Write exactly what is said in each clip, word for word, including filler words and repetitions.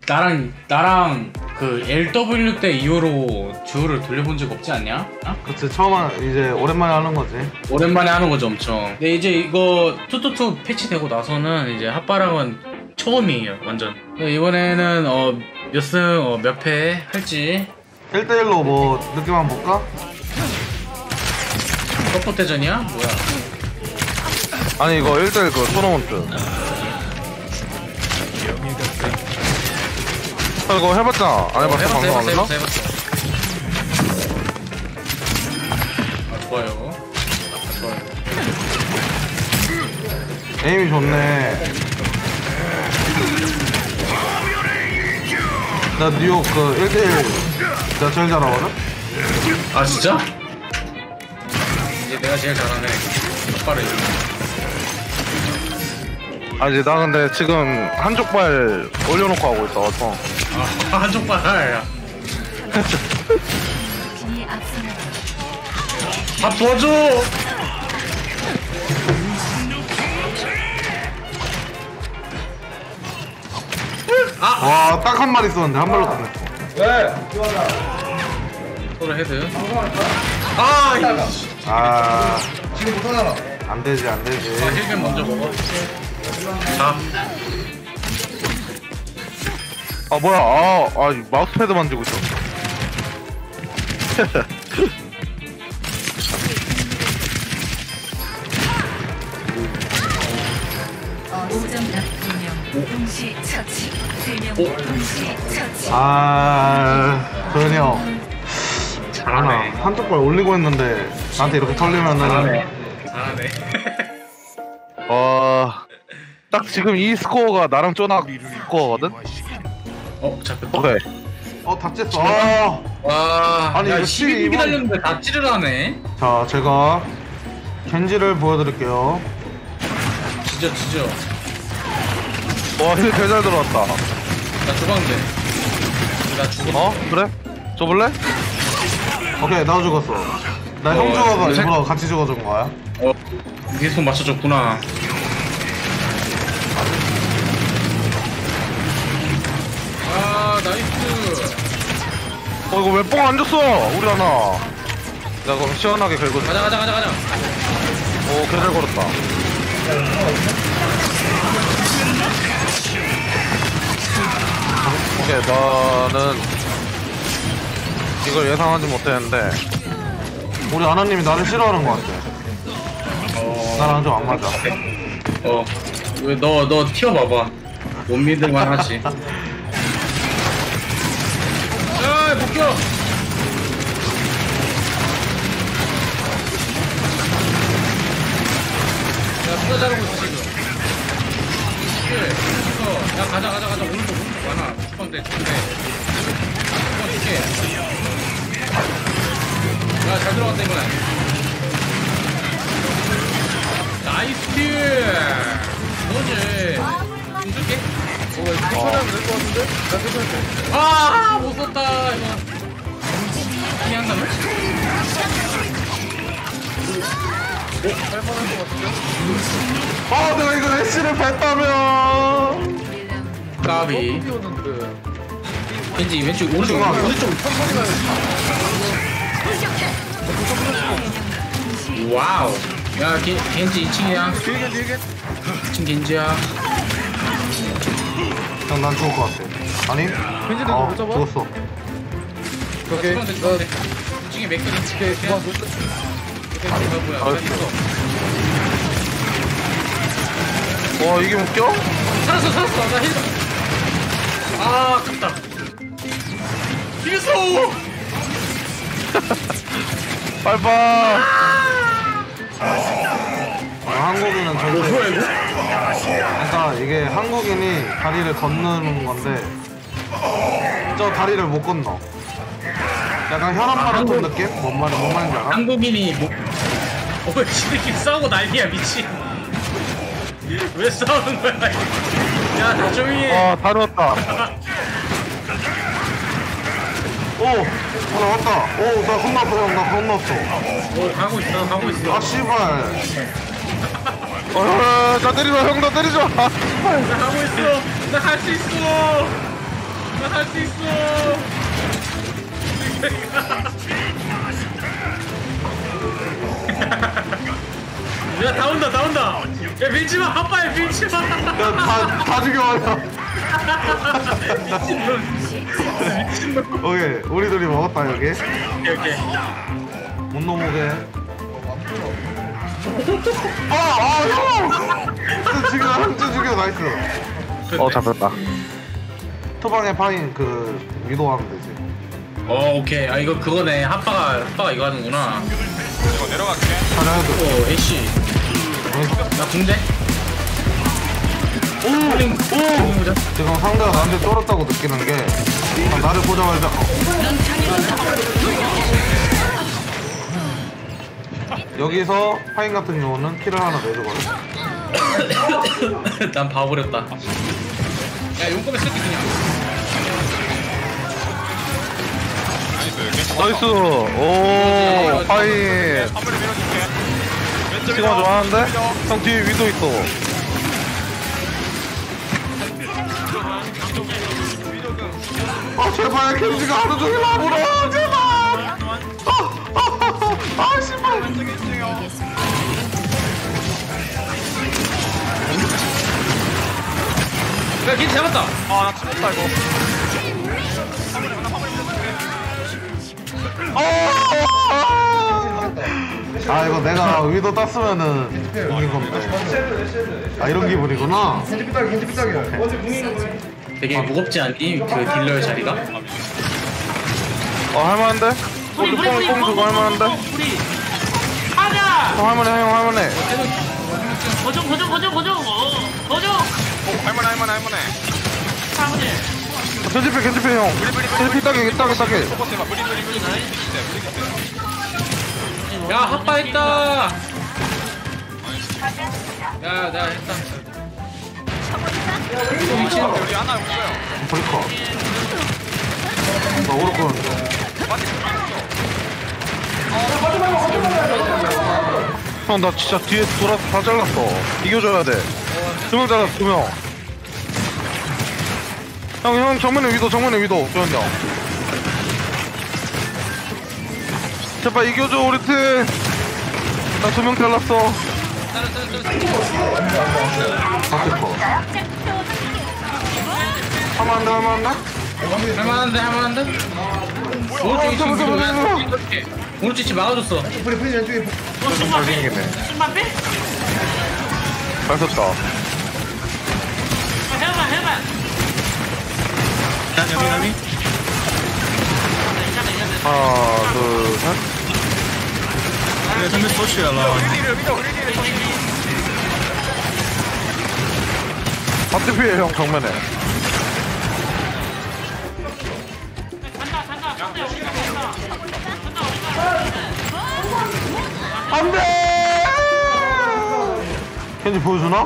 나랑 나랑 그 엘더블유 때 이후로 듀오를 돌려본 적 없지 않냐? 어? 그치, 처음 하, 이제 오랜만에 하는 거지. 오랜만에 하는 거죠, 엄청. 근데 이제 이거 투투투 패치되고 나서는 이제 핫바랑은 처음이에요, 완전. 이번에는 어 몇 승, 어, 몇 패 할지. 일 대일로 뭐 느낌 한번 볼까? 서포트전이야? 뭐야? 아니 이거 일 대일 그 토너먼트. 아, 이거 해봤잖아. 안 해봤어? 해봤어, 해봤어, 방송하면서? 해봤어, 해봤어. 아, 좋아요. 아, 좋아요. 에임이 좋네. 나 뉴욕 그 일 대일 내가 제일 잘하거든? 아, 진짜? 이제 내가 제일 잘하네. 핫바를. 아니 나 근데 지금 한쪽 발 올려놓고 하고 있어. 아, 한쪽 발. 아, 도와줘! 와, 딱 한 마리 있었는데 한 발로 끝냈어. 서로 헤드. 아, 이씨. 아, 지금 못하잖아. 안 되지, 안 되지. 아, 힐맨 먼저 먹어. 자. 아 뭐야? 아, 아 마우스패드 만지고 있어. 오 점 두 명 동시 처치, 세 명 동시 처치. 아, 도현이 형. 잘하네. 한쪽 발 올리고 했는데 나한테 이렇게 털리면은. 잘하네. 잘하네. 와, 딱 지금 이 스코어가 나랑 쪼낙 스코어거든? 어, 잡혔다. 오케이. 어, 닥쳤어. 아. 와, 아니, 야, 이거 십이 분 이번- 기다렸는데 닥치를 하네. 자, 제가 겐지를 보여드릴게요. 지져, 지져. 와, 힐 개 잘 들어왔다. 나 주방대. 나 죽었어. 어? 그래? 줘볼래? 오케이, 나 죽었어. 나 형 어, 죽어가 근데- 일부러 같이 죽어준 거야. 어, 위에 손 맞춰줬구나. 아, 나이스. 어, 이거 왜 뽕 안 줬어? 우리 하나. 나 그럼 시원하게 긁고 있어. 가자, 가자, 가자, 가자. 오, 개 잘 걸었다. 오케이, 나는 이걸 예상하지 못했는데. 우리 아나님이 나를 싫어하는 것 같아. 어, 나랑 좀 안 맞아. 어, 왜 너, 너 튀어봐봐. 못 믿을만 하지. 야, 못 껴! 야, 누가 잘하고 있어, 지금. 오케이, 여기서. 야, 가자, 가자, 가자. 오른쪽, 오른쪽 많아. 축번대, 축번대. 축번 줄게. 야, 잘 들어갔다, 이번에. 나이스 킬! 너지. 공 줄게. 어, 이거 될것 같은데? 나 괜찮대. 아, 못 썼다, 이거. 그냥 가면? 할만할 것 같은데? 아, 내가 이거 애쉬를 뺐다며. 까비. 뛰었는데. 왠지 왼쪽, 오른쪽, 오른쪽. 오른쪽. 와우. 야, 겐, 겐지 이 층이야. 뒤에 뒤에 이 층 겐지야. 형, 난 죽을 것 같아. 아니? 겐지도 어, 못 잡아? 죽었어. 오케이. 주방대, 주방대. 이 층에 몇 개는 오케이, 그만 못 아, 뭐야, 아, 나 있어. 와, 이게 웃겨? 살았어, 살았어. 나 힐. 아, 아깝다. 이겼어! 빨빨. 아, 한국인은 절대. 뭐야, 이거? 그러니까 이게 한국인이 다리를 건너는 건데 저 다리를 못 건너. 약간 혈압 마라톤 느낌? 뭔 말이 뭔 말인지 알아? 한국인이 뭐. 어, 왜 지들끼리 싸우고 난리야, 미친. 왜 싸우는 거야, 이거. 야, 조용히 해. 와, 다 넣었다. 오! 어, 나 왔다. 오, 나 건넜어, 형. 나 건넜어. 어, 가고 있어, 가고 있어. 아, 씨발. 어, 나 때리지 마, 형, 나 때리지 마. 나 가고 있어. 나 갈 수 있어. 할 수 있어. 야, 다 온다, 다 온다. 야, 밀지 마, 아빠야, 밀지 마. 야다 다 죽여버려. 오케이 우리 둘이 먹었다 여기. 오케이, 오케이. 못 넘어게. 아아 형. 지금 한주 죽여 나이스. 어 잡혔다. 투방에 파인 그 위도하면 되지. 어, 오케이. 아, 이거 그거네. 아빠가, 아빠가 이거 하는구나. 이거 내려갈게. 잘해도. 오, 애쉬. 나 군대? 오! 오! 지금 상대가 나한테 쫄았다고 느끼는 게 아, 나를 보자마자 어. 여기서 파인 같은 경우는 킬을 하나 내주거든. 난 봐버렸다. 야, 용검에 쓸게 그냥. 나이스. 오 파인. 한번에 밀어줄게. 시그마 좋아하는데? 형 뒤에 위도 있어. 아 제발 켄지가 하루 종일 나보러 제발. 아아아 씨발. 야, 걔 잡았다. 아나 죽었다 이거. 아 이거 내가 위도 땄으면은 이긴 건데. 아 이런 기분이구나. 되게 무겁지 않니? 그 딜러의 자리가? 어 할만한데? 뽕, 뽕, 뽕 주고 할만한데? 형 할만해 형 할만해. 고정 고정 고정 고정 어 고정 할만해 할만해 할만해. 사무실 견집해 견집해 형. 견집해 따게 따게 따게. 포커스 해봐. 무리 무리 무리 무리. 야, 핫바 했다. 야, 나 했다. 우리 하나 없어요. 브리커. 나 오를 거는데. 형 나 진짜 뒤에 돌아서 다 잘랐어. 이겨줘야 돼. 두 명 잘랐어 두 명. 형 형 정면에 위도 정면에 위도 조현 형. 제발 이겨줘 우리 팀. 나 두 명 잘랐어. 브리커. 할만한데 할만한데? 할만한데, 할만한데? 오른쪽 이층 잡아, 잡아, 잡아. 오른쪽 이층 막아줬어. 어 신발 빼 신발 빼 잘 썼다. 해봐 해봐 난 여기 남이? 하나 둘 셋. 네, 선배 소시야, 나. 앞뒤 피해 형 정면에. 간다 간다 간다 여기가 간다 간다 어디가 안돼. 켄지 보여주나?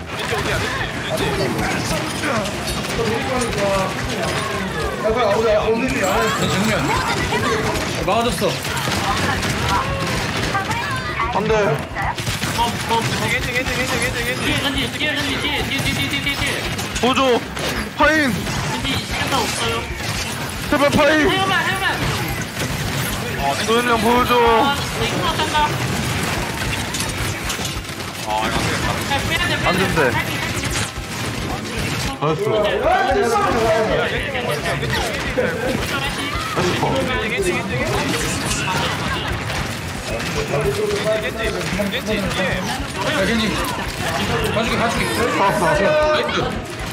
내 정면. 막아줬어. 안돼. 겐지 겐지 겐지 겐지 겐지. 뒤에 간지 뒤에 간지 뒤에 뒤에 뒤에 뒤에 뒤에 뒤에 보조 파인. 간지 시간도 없어요 제발 파인. 해봐 해봐 조현 형 보여줘. 아 이거 어떤가 아 이거 안 되겠다. 빼야 돼 안 된대. 나이스. 브리커. 겐지 겐지 겐지 겐지. 겐지 겐지 뒤에. 야, 겐지. 봐주게, 봐주게. 잡았어. 나이스.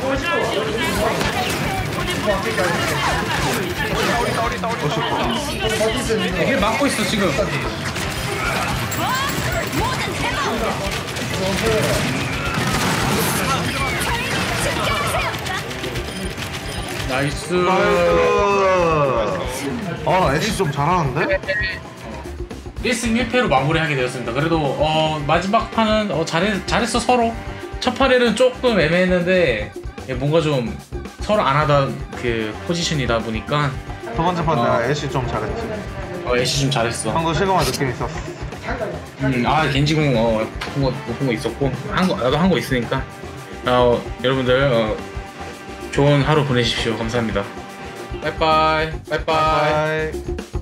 길 막고 있어, 지금. 나이스. 나이스. 아 애쉬 좀 잘하는데? 일 승 일 패로 마무리하게 되었습니다. 그래도 어, 마지막 판은 어, 잘했, 잘했어 서로. 첫 판에는 조금 애매했는데 예, 뭔가 좀 서로 안 하던 그 포지션이다 보니까 두 번째 판 어. 내가 애쉬 좀 잘했지. 어, 애쉬 좀 잘했어. 방금 실감한 느낌이 있었어. 음, 아 겐지공 어, 높은 거 높은 거 있었고 한 거 나도 한 거 있으니까 어, 여러분들 어, 좋은 하루 보내십시오. 감사합니다. 빠이빠이. 빠이빠이. 바이.